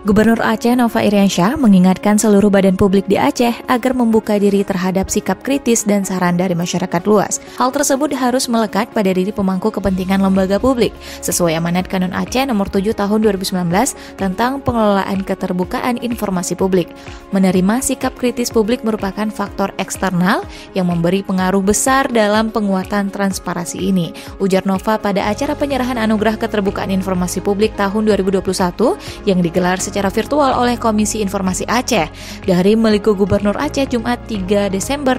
Gubernur Aceh Nova Iriansyah mengingatkan seluruh badan publik di Aceh agar membuka diri terhadap sikap kritis dan saran dari masyarakat luas. Hal tersebut harus melekat pada diri pemangku kepentingan lembaga publik, sesuai amanat Kanun Aceh Nomor 7 Tahun 2019 tentang pengelolaan keterbukaan informasi publik. Menerima sikap kritis publik merupakan faktor eksternal yang memberi pengaruh besar dalam penguatan transparansi ini, ujar Nova pada acara penyerahan Anugerah Keterbukaan Informasi Publik tahun 2021 yang digelar secara virtual oleh Komisi Informasi Aceh dari Meliku Gubernur Aceh Jumat 3 Desember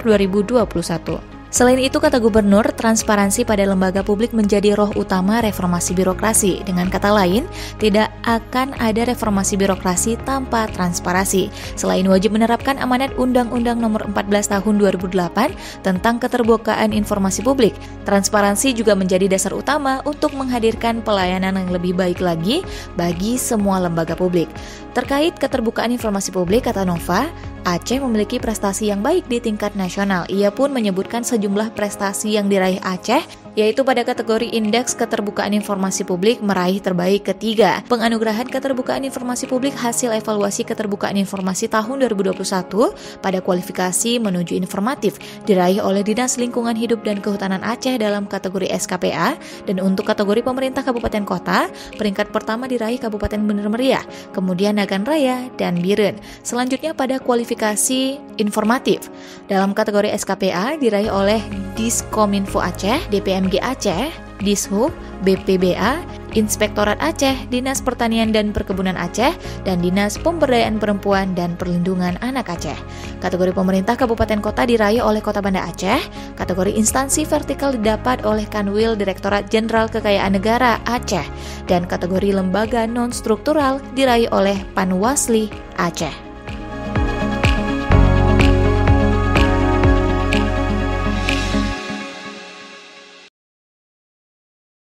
2021. Selain itu, kata Gubernur, transparansi pada lembaga publik menjadi roh utama reformasi birokrasi. Dengan kata lain, tidak akan ada reformasi birokrasi tanpa transparansi. Selain wajib menerapkan amanat Undang-Undang Nomor 14 Tahun 2008 tentang keterbukaan informasi publik, transparansi juga menjadi dasar utama untuk menghadirkan pelayanan yang lebih baik lagi bagi semua lembaga publik. Terkait keterbukaan informasi publik, kata Nova, Aceh memiliki prestasi yang baik di tingkat nasional. Ia pun menyebutkan sejumlah prestasi yang diraih Aceh, yaitu pada kategori Indeks Keterbukaan Informasi Publik meraih terbaik ketiga. Penganugerahan Keterbukaan Informasi Publik hasil evaluasi keterbukaan informasi tahun 2021 pada kualifikasi menuju informatif diraih oleh Dinas Lingkungan Hidup dan Kehutanan Aceh dalam kategori SKPA, dan untuk kategori pemerintah kabupaten kota, peringkat pertama diraih Kabupaten Bener Meriah, kemudian Nagan Raya dan Biren. Selanjutnya pada kualifikasi informatif dalam kategori SKPA diraih oleh Diskominfo Aceh, DPMG Aceh, Dishub, BPBA, Inspektorat Aceh, Dinas Pertanian dan Perkebunan Aceh, dan Dinas Pemberdayaan Perempuan dan Perlindungan Anak Aceh. Kategori pemerintah kabupaten kota diraih oleh Kota Banda Aceh. Kategori instansi vertikal didapat oleh Kanwil Direktorat Jenderal Kekayaan Negara Aceh, dan kategori lembaga non-struktural diraih oleh Panwasli Aceh.